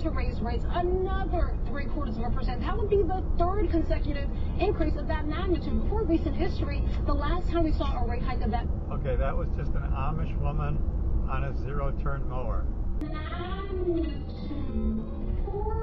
to raise rates another 0.75%. That would be the third consecutive increase of that magnitude. Before recent history, the last time we saw a rate hike of that. Okay, that was just an Amish woman on a zero-turn mower. Magnitude 4